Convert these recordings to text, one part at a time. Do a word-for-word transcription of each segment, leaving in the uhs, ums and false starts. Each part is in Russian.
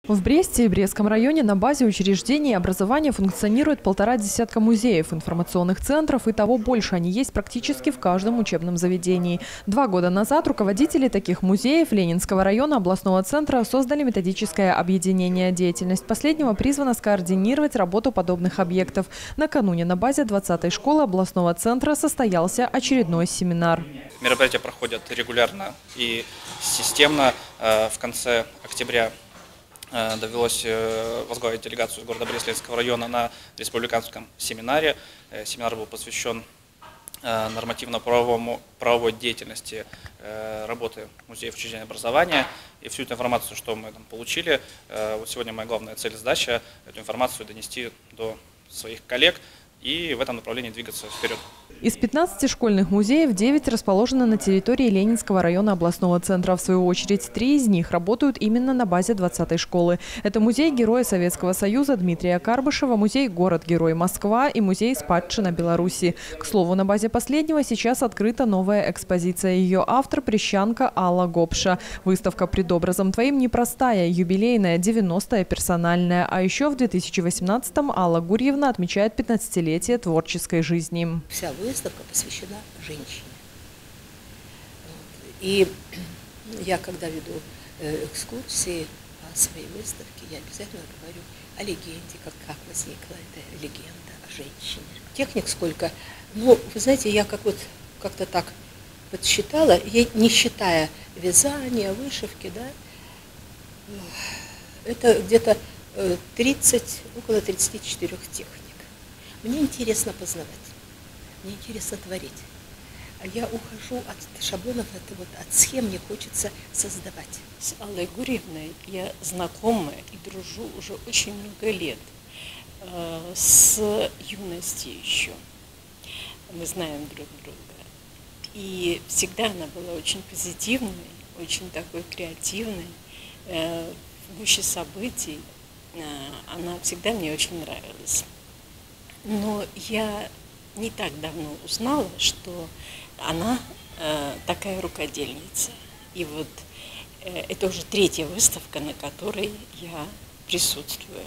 В Бресте и Брестском районе на базе учреждений образования функционирует полтора десятка музеев, информационных центров и того больше. Они есть практически в каждом учебном заведении. Два года назад руководители таких музеев Ленинского района областного центра создали методическое объединение. Деятельность последнего призвана скоординировать работу подобных объектов. Накануне на базе двадцатой школы областного центра состоялся очередной семинар. Мероприятия проходят регулярно и системно. В конце октября довелось возглавить делегацию из города Брест-Ленинского района на республиканском семинаре. Семинар был посвящен нормативно-правовому правовой деятельности работы музеев учреждений образования. И всю эту информацию, что мы там получили, вот сегодня моя главная цель и задача – эту информацию донести до своих коллег и в этом направлении двигаться вперед. Из пятнадцати школьных музеев девять расположены на территории Ленинского района областного центра. В свою очередь, три из них работают именно на базе двадцатой школы. Это музей Героя Советского Союза Дмитрия Карбышева, музей Город-Герой Москва и музей Спадщина Беларуси. К слову, на базе последнего сейчас открыта новая экспозиция. Ее автор – прещанка Алла Гопша. Выставка «Пред образом твоим» непростая, юбилейная, девяностая, персональная. А еще в две тысячи восемнадцатом Алла Гурьевна отмечает пятнадцатилетие творческой жизни. Вся выставка посвящена женщине. И я, когда веду экскурсии по своей выставке, я обязательно говорю о легенде, как, как возникла эта легенда о женщине. Техник сколько? Ну, вы знаете, я как вот как-то так подсчитала, не считая вязания, вышивки, да, это где-то тридцать, около тридцати четырёх техник. Мне интересно познавать. Мне интересно творить. А я ухожу от шаблонов, это вот от схем мне хочется создавать. С Аллой Гурьевной я знакома и дружу уже очень много лет. С юности еще. Мы знаем друг друга. И всегда она была очень позитивной, очень такой креативной. В гуще событий она всегда мне очень нравилась. Но я не так давно узнала, что она э, такая рукодельница. И вот э, это уже третья выставка, на которой я присутствую.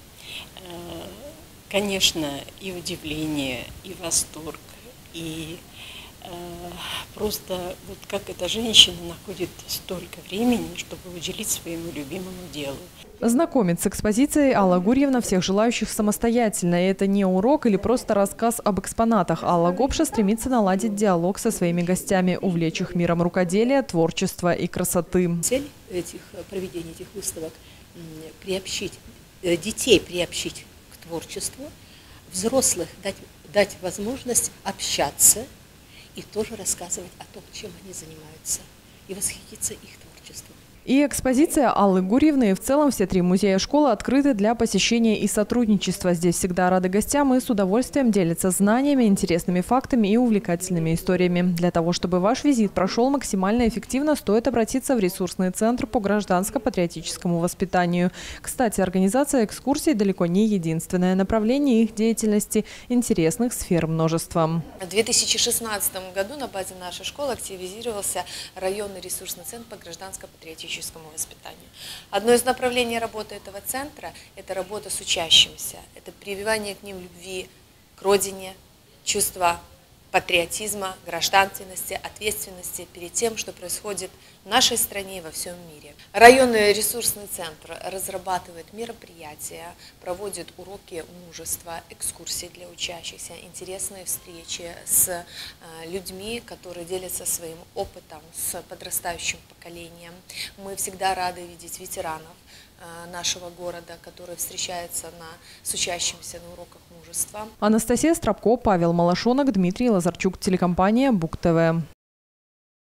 Э, конечно, и удивление, и восторг, и э, просто вот как эта женщина находит столько времени, чтобы уделить своему любимому делу. Знакомит с экспозицией Алла Гурьевна всех желающих самостоятельно. И это не урок или просто рассказ об экспонатах. Алла Гопша стремится наладить диалог со своими гостями, увлечь их миром рукоделия, творчества и красоты. Цель этих проведения этих выставок – приобщить детей, приобщить к творчеству, взрослых дать, дать возможность общаться и тоже рассказывать о том, чем они занимаются, и восхититься их творчеством. И экспозиция Аллы Гурьевны, и в целом все три музея школы открыты для посещения и сотрудничества. Здесь всегда рады гостям и с удовольствием делятся знаниями, интересными фактами и увлекательными историями. Для того, чтобы ваш визит прошел максимально эффективно, стоит обратиться в ресурсный центр по гражданско-патриотическому воспитанию. Кстати, организация экскурсий далеко не единственное направление их деятельности. Интересных сфер множество. В две тысячи шестнадцатом году на базе нашей школы активизировался районный ресурсный центр по гражданско-патриотическому воспитанию. Одно из направлений работы этого центра – это работа с учащимися, это прививание к ним любви к родине, чувства патриотизма, гражданственности, ответственности перед тем, что происходит в нашей стране и во всем мире. Районный ресурсный центр разрабатывает мероприятия, проводит уроки мужества, экскурсии для учащихся, интересные встречи с людьми, которые делятся своим опытом с подрастающим поколением. Мы всегда рады видеть ветеранов нашего города, которые встречаются на, с учащимися на уроках мужества. Анастасия Стропко, Павел Малашонок, Дмитрий Лазарчук, телекомпания Бук ТВ.